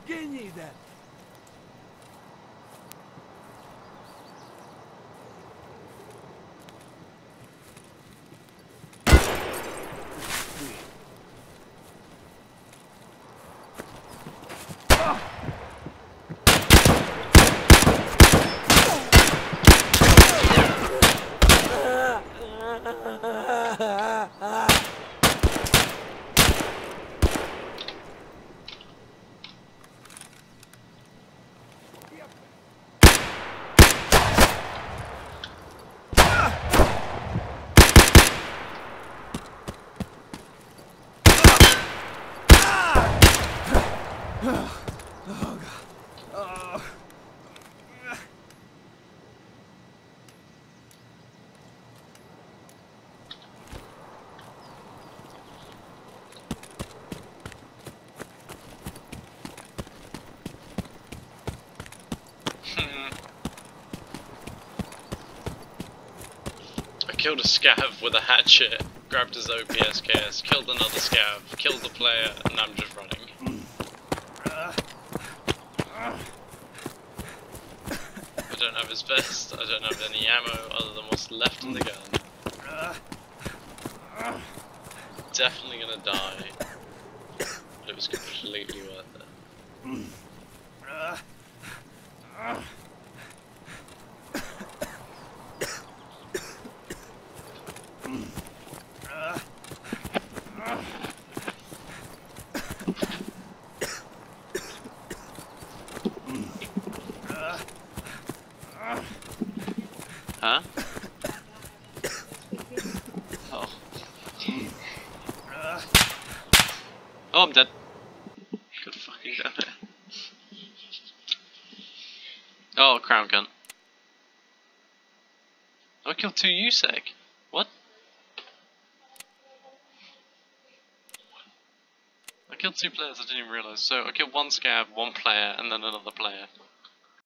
Гнида! I killed a scav with a hatchet, grabbed his OPSKS, killed another scav, killed the player, and I'm just running. I don't have his vest, I don't have any ammo other than what's left in the gun. Definitely gonna die, but it was completely worth it. Huh? Oh. Oh, I'm dead. Good fucking damn it. Oh, crown gun. I killed 2 USEC. What? I killed 2 players, I didn't even realise. So I killed 1 scav, 1 player, and then another player.